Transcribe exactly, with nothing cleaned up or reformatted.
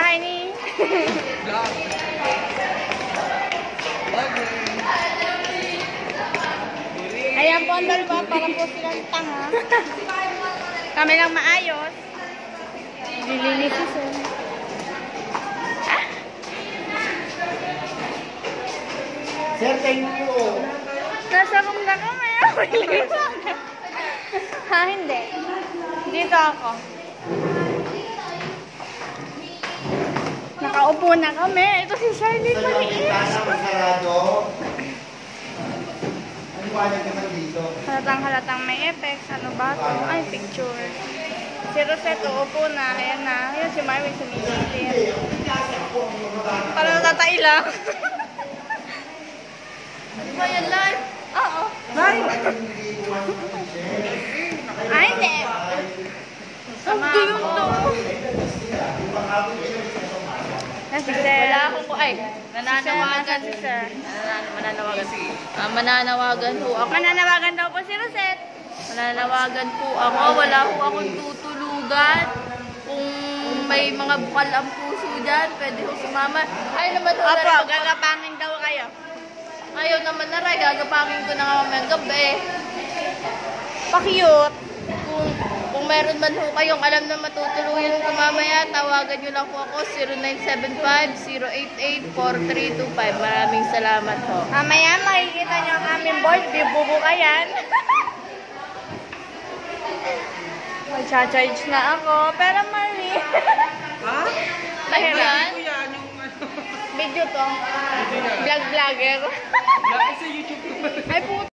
bahay ni. Ayan po ang dalawa, para po silang tanga. Kami lang maayos. Lilinis siya. Ah? Sir, thank you. Nasa room na kami. Ha, hindi. Dito ako. Nakaupo na kami. Ito si Charlie maliit. Halatang halatang may effects. Ano ba ito? Ay, picture. Si Rosette, uupo na. Ayan na. Ayan si Marvin sumisilit. Parang natatay lang. Ano ba yan, live? Oo. Live? Ay, hindi. Sama ako. Si Sir. Wala akong ko. Ay, nananawagan. Si Sir. Mananawagan. Ah, mananawagan po ako. Mananawagan daw po si Rosette. Mananawagan po ako. Wala po akong tutulugan. Kung may mga bukal ang puso dyan, pwede ko sumama. Ay, naman ho. Opo, gagapangin daw kayo. Ayaw naman na rin. Gagapangin ko na nga mamayang gabi. Pa-cute. Kung, kung meron man ho kayong alam na matutuluyan ko mamaya, tawagan nyo lang po ako zero nine seven five, zero eight eight, four three two five. Maraming salamat po. Mamaya makikita nyo ang aming board. Bibubo ka yan. Mag-charge na ako. Pero mali. Ha? Ay, ba yan? Video to. Vlog-vlogger. Sa YouTube. Ay, puto.